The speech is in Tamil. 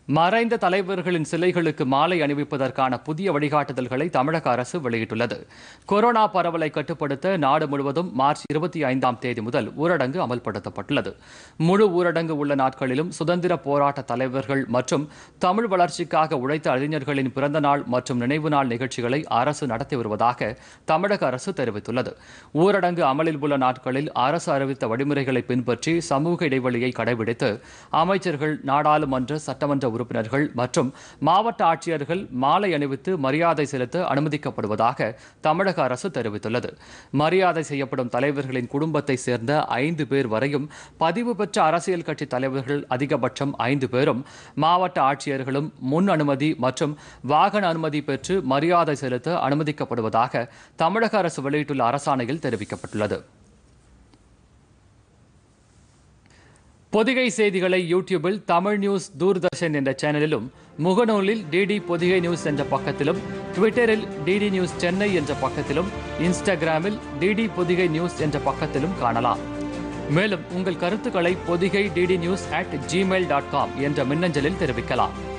மறைந்த தலைவர்களின் சிலைகளுக்கு மாலை அணிவிப்பதற்கான புதிய வழிகாட்டுதல்களை தமிழக அரசு வெளியிட்டுள்ளது. கொரோனா பரவலை கட்டுப்படுத்த நாடு முழுவதும் மார்ச் 25ஆம் தேதி முதல் ஊரடங்கு அமல்படுத்தப்பட்டுள்ளது. முழு ஊரடங்கு உள்ள நாட்களிலும் சுதந்திர போராட்ட தலைவர்கள் மற்றும் தமிழ் வளர்ச்சிக்காக உழைத்த அறிஞர்களின் பிறந்த நாள் மற்றும் நினைவு நாள் நிகழ்ச்சிகளை அரசு நடத்தி வருவதாக தமிழக அரசு தெரிவித்துள்ளது. ஊரடங்கு அமலில் உள்ள நாட்களில் அரசு அறிவித்த வழிமுறைகளை பின்பற்றி சமூக இடைவெளியை கடைபிடித்து அமைச்சர்கள், நாடாளுமன்ற, சட்டமன்ற உறுப்பினர்கள் மற்றும் மாவட்ட ஆட்சியர்கள் மாலை அணிவித்து மரியாதை செலுத்த அனுமதிக்கப்படுவதாக தமிழக அரசு தெரிவித்துள்ளது. மரியாதை செய்யப்படும் தலைவர்களின் குடும்பத்தை சேர்ந்த 5 பேர் வரையும், பதிவு பெற்ற அரசியல் கட்சி தலைவர்கள் அதிகபட்சம் 5 பேரும், மாவட்ட ஆட்சியர்களும் முன் அனுமதி மற்றும் வாகன அனுமதி பெற்று மரியாதை செலுத்த அனுமதிக்கப்படுவதாக தமிழக அரசு வெளியிட்டுள்ள அரசாணையில் தெரிவிக்கப்பட்டுள்ளது. பொதிகை செய்திகளை யூடியூபில் தமிழ் நியூஸ் தூர்தர்ஷன் என்ற சேனலிலும், முகநூலில் டிடி பொதிகை நியூஸ் என்ற பக்கத்திலும், ட்விட்டரில் டிடி நியூஸ் சென்னை என்ற பக்கத்திலும், இன்ஸ்டாகிராமில் டிடி பொதிகை நியூஸ் என்ற பக்கத்திலும் காணலாம். மேலும் உங்கள் கருத்துக்களை பொதிகை DD news@gmail.com என்ற மின்னஞ்சலில் தெரிவிக்கலாம்.